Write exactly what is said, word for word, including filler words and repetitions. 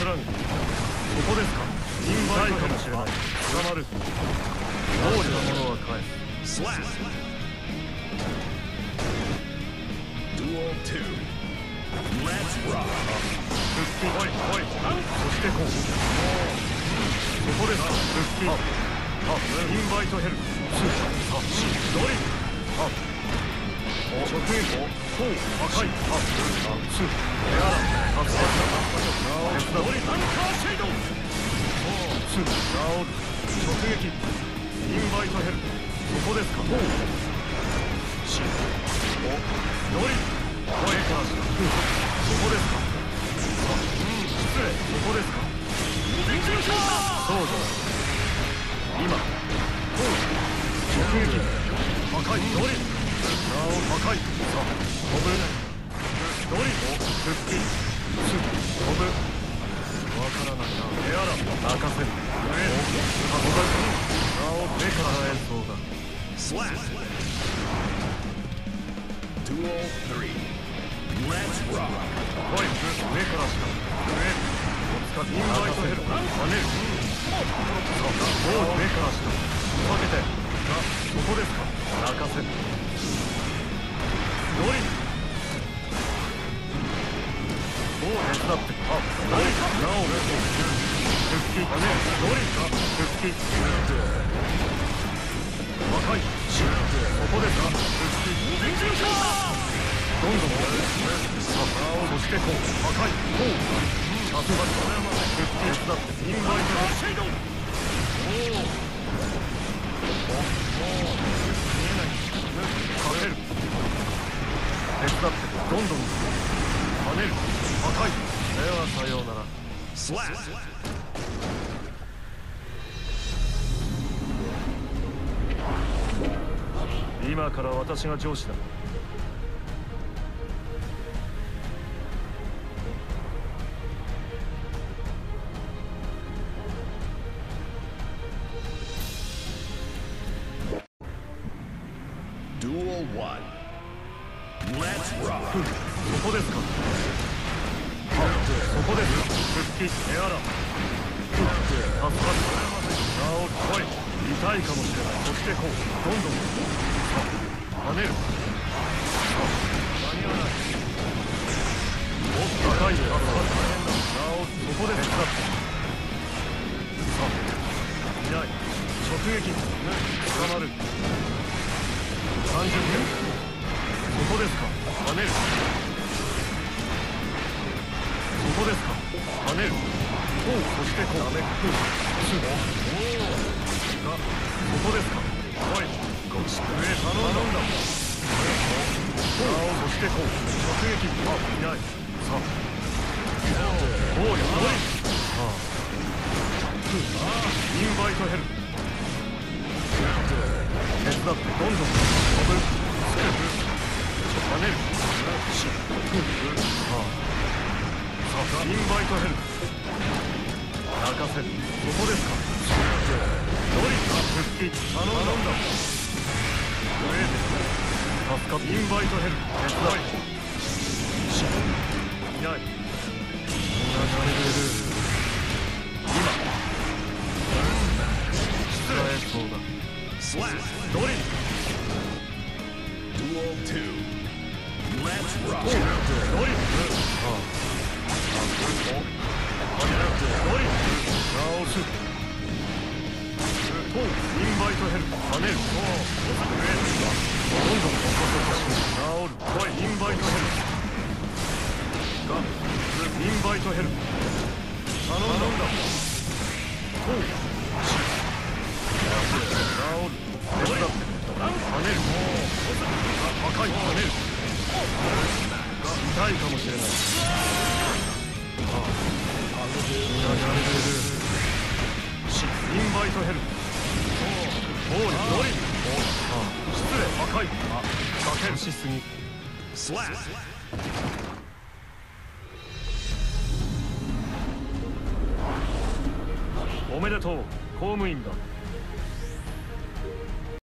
らぬ。ここですか。インバイトかもしれない。捕まる。王子のものは返す。スラッ Duel ツー Let's rock 復帰。おいおい、そしてこう。ここですか。復帰。インバイトヘル。ドリル。直撃。こう破壊。ツーエアラン。助かった。ドリル。アンカーシェイド。ツーラオル。直撃。インバイトヘル。ここですか。こうシおドリル。声からした。ここですか。失礼。ここですか。そうだ。今。こう直撃。破壊。ドリル。なお破壊。さあ飛ぶ。ドリル。復帰。すぐ飛ぶ。わからないな。エアラ任せる。上運ばれた。なお目から演奏が。スラッ Duel スリー Let's rock おい上からしか上お使いインバイトヘル跳ねるもう上からしかかけてがそこですか泣かせるドリルもう手伝ってあドリルなお復帰跳ねるドリルか復帰若いシュここですか復帰どんどんさあそしてこう破壊こうさすが復帰手伝ってインバイトシェイドおお見えないかける手伝ってどんどん跳ねる破壊ではさようならスラッ今から私が上司だ。Duel ワン Let's rock そこですか。そこですか。復帰エアラ助かったなお来い痛いかもしれない。そしてこうどんどん跳ねる。間に合わない。おっ高い助かった。なおそこで手伝ってさあいない直撃捕まるさんじゅっぷんそこですか。跳ねるそこですか。跳ねるこうそしてこうダメすぐおおがそこですか。おいごち上頼んだ。こうそしてこう直撃あいないさあおおやばいさあインバイトヘル手伝ってどんどん飛ぶスクープ跳ねるしさあさあインバイトヘル泣かせるそこですか。ドリル復帰頼んだ。上で助かっインバイトヘル手伝いしいないみんなされる今失礼そうだスラッドリル Duel ツー Let's rock ドリルああドリル直すこうインバイトヘル跳ねるおおどんどん起こす直る来いインバイトヘルがインバイトヘル頼んだこうし直る手伝って跳ねる赤い跳ねるが痛いかもしれない。ああみんなやれてるしインバイトヘルおおドリルああ失礼赤いあかけるしすぎスラッおめでとう公務員だ。